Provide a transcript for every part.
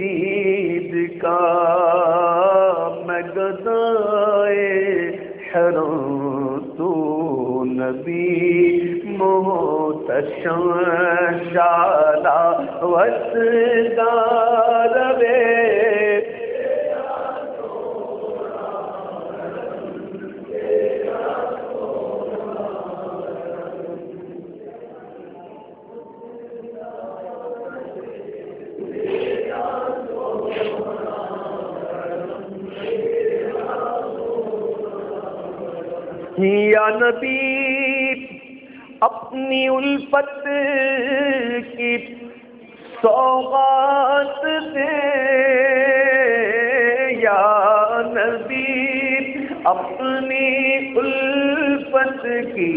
دید کا میں گدائے حرم تو نبی محتشم شالا وسدار وے یا نبی اپنی الفت کی سوغات دے، یا نبی اپنی الفت کی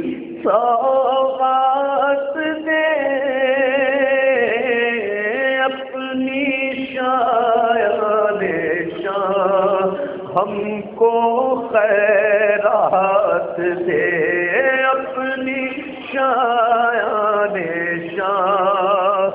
سوغات دے، اپنی شان شان ہم کو خیرات دے، اپنی شان شان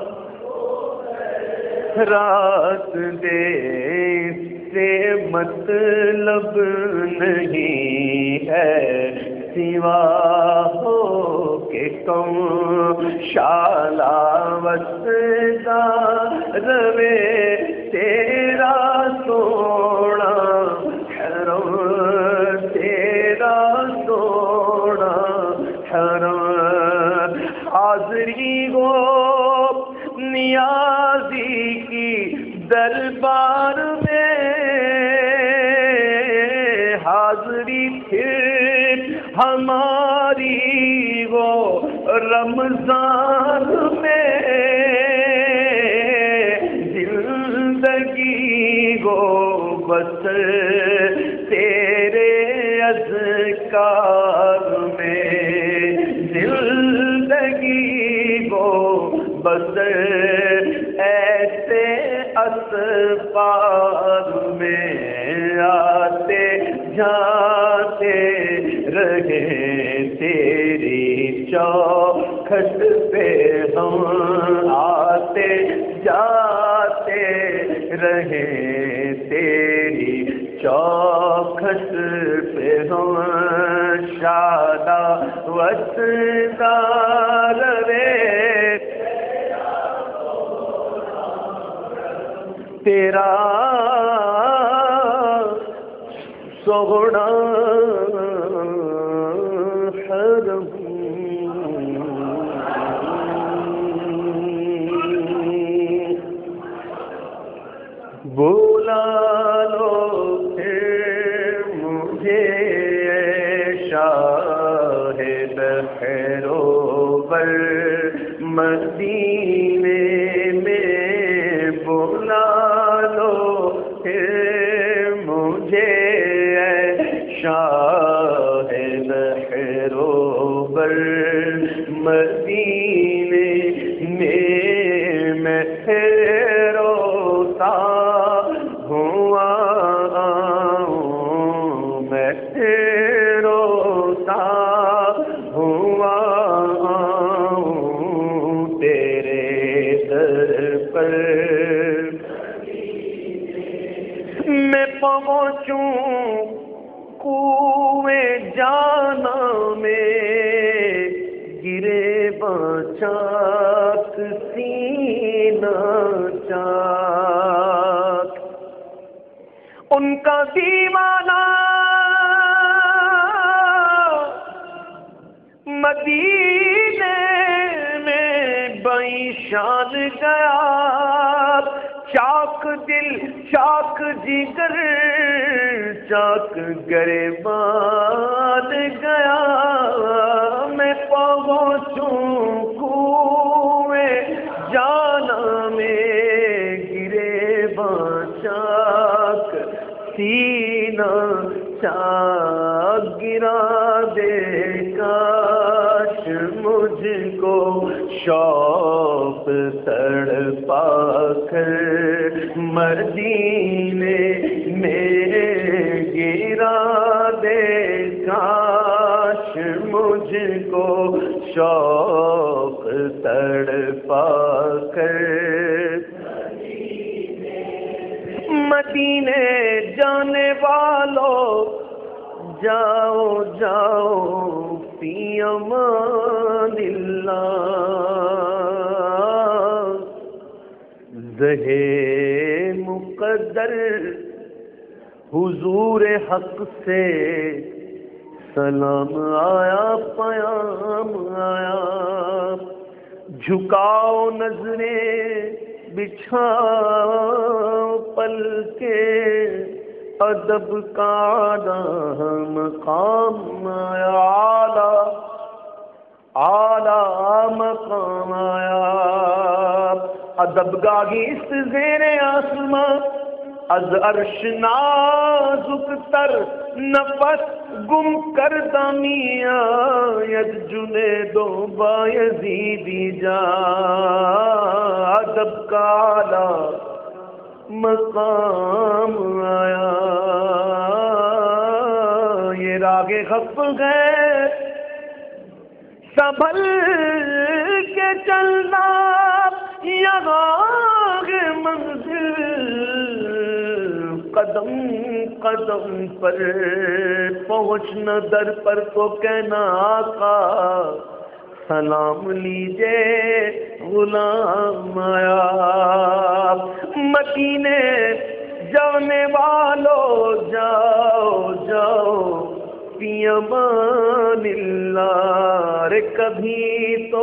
رات دے، سے مطلب نہیں ہے سوا ہو کہ کم شالا وسدا روے تیرا سونا حرم، تیرا سونا حرم، حاضری ہو نیازی کی دربار میں، حاضری پھر ہماری وہ رمضان میں، زندگی گو بسر تیرے اذکار میں، زندگی گو بسر ایسے اسفار میں، آتے جاتے رہے تیری چوکھٹ پہ ہم، آتے جاتے رہے تیری چوکھٹ پہ ہم، شالا وسدار رے تیرا سونا حرم، بولا لو پھر مجھے شاہد خیروبر مدینے میں، بولا لو پھر مجھے شاہد خیروبر مدینے میں، میں روتا ہوا آؤں، میں روتا ہوا آؤں تیرے در پر، میں پہنچوں کوئے جانا میں، گرے بچاک سینہ چاک، ان کا دیوانہ مدینے میں بئی شان گیا، چاک دل چاک جگر چاک گریبان گیا، میں پہنچوں کوئے جانا میں، گرے چاک سینہ چاک گرا دے، کاش مجھ کو شوق تڑپا کر مدینے میں گرا دے، کاش مجھ کو شوق تڑپا کر مدینے جانے والوں جاؤ جاؤ فی امان اللہ، زہے مقدر حضور حق سے سلام آیا پیام آیا، جھکاؤ نظریں بچھاؤ پل کے ادب کا مقام آیا، اعلیٰ مقام آیا، ادب گاہی اس زیر آسماں، از عرش نازک تر نفس گم کردہ میاں، ید جنید و بایزیدی جا، ادب کا اعلیٰ مقام آیا۔ یہ راگ خف ہے سنبھل کے چلنا، یہاں منزل قدم قدم پر پہنچنا، در پر تو کہنا آقا سلام لیجے غلام آیا، مدینے جانے والوں جاؤ جاؤ فی امان اللہ، رے کبھی تو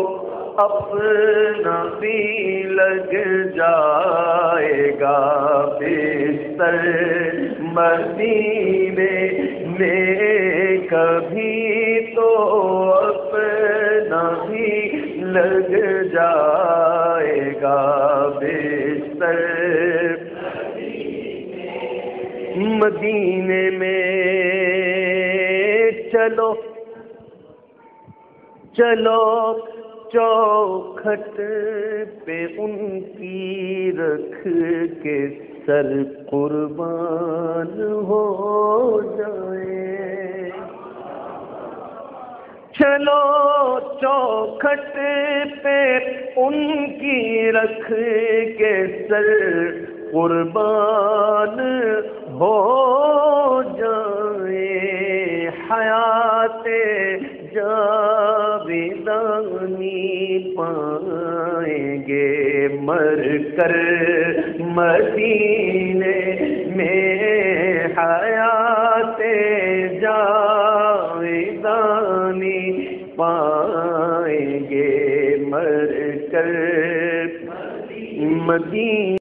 اپنا بھی لگ جائے گا بستر مدینے میں، کبھی تو اپنا بھی لگ جائے گا بستر مدینے میں، چلو چلو چوکھٹ پہ ان کی رکھ کے سر قربان ہو جائے، چلو چوکھٹ پہ ان کی رکھ کے سر قربان ہو جائے، حیات جاویدانی پائیں گے مر کر مدینے میں، حیات جاویدانی پائیں گے مر کر مدینے